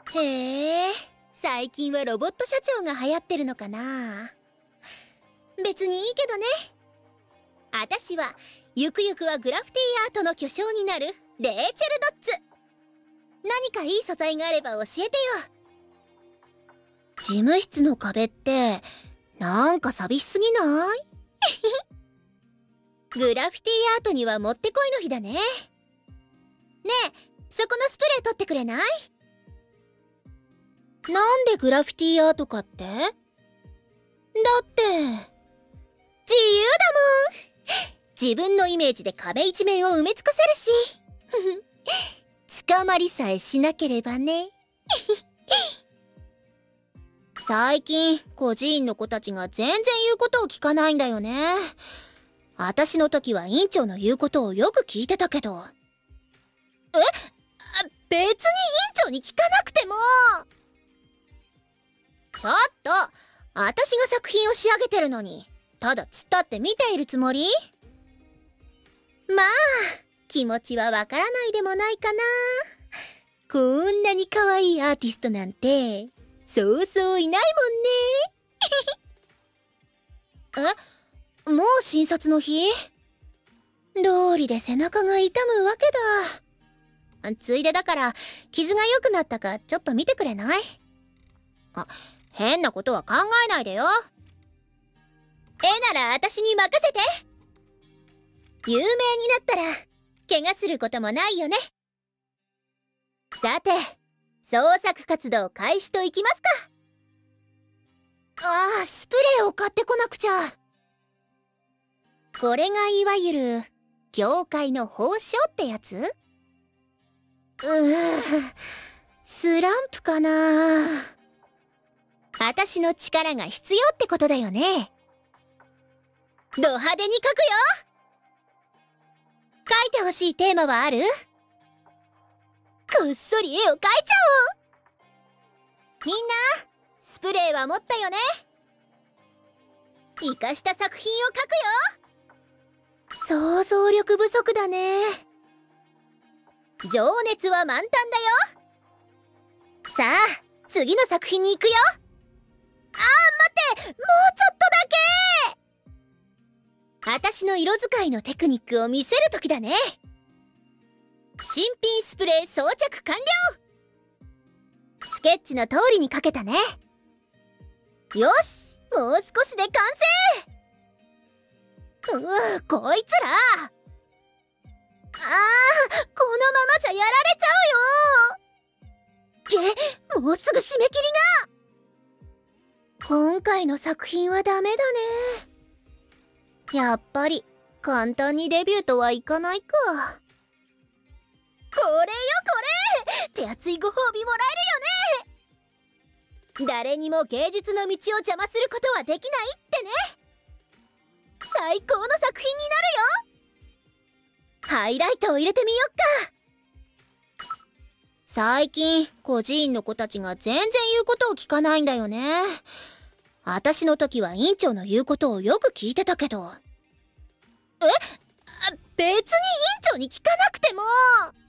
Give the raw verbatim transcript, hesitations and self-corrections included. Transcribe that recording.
へえ、最近はロボット社長が流行ってるのかな。別にいいけどね。あたしはゆくゆくはグラフィティアートの巨匠になるレイチェル・ドッツ。何かいい素材があれば教えてよ。事務室の壁ってなんか寂しすぎないグラフィティアートにはもってこいの日だね。ねえ、そこのスプレー取ってくれない？なんでグラフィティアートかって？だって自由だもん自分のイメージで壁一面を埋め尽くせるし捕まりさえしなければね最近孤児院の子たちが全然言うことを聞かないんだよね。私の時は院長の言うことをよく聞いてたけど。え？別に院長に聞かなくても。ちょっと、私が作品を仕上げてるのにただ突っ立って見ているつもり？まあ気持ちはわからないでもないかな。こんなに可愛いアーティストなんてそうそういないもんねえ、もう診察の日？道理で背中が痛むわけだ。ついでだから傷が良くなったかちょっと見てくれない？あ、変なことは考えないでよ。絵なら私に任せて。有名になったら怪我することもないよね。さて創作活動開始といきますか。ああ、スプレーを買ってこなくちゃ。これがいわゆる業界の報奨ってやつ？うースランプかな。私の力が必要ってことだよね。ド派手に描くよ。描いてほしいテーマはある？こっそり絵を描いちゃおう。みんなスプレーは持ったよね。活かした作品を描くよ。想像力不足だね。情熱は満タンだよ。さあ次の作品に行くよ。あー待って、もうちょっとだけ。私の色使いのテクニックを見せる時だね。新品スプレー装着完了。スケッチの通りに描けたね。よし、もう少しで完成。うう、こいつら。ああ、このままじゃやられちゃうよ。げ、もうすぐ締め切りが。今回の作品はダメだね。やっぱり簡単にデビューとはいかないか。これよこれ、手厚いご褒美もらえるよね。誰にも芸術の道を邪魔することはできないってね。最高の作品になるよ。ハイライトを入れてみよっか。最近孤児院の子たちが全然言うことを聞かないんだよね。私の時は院長の言うことをよく聞いてたけど。え？別に院長に聞かなくても。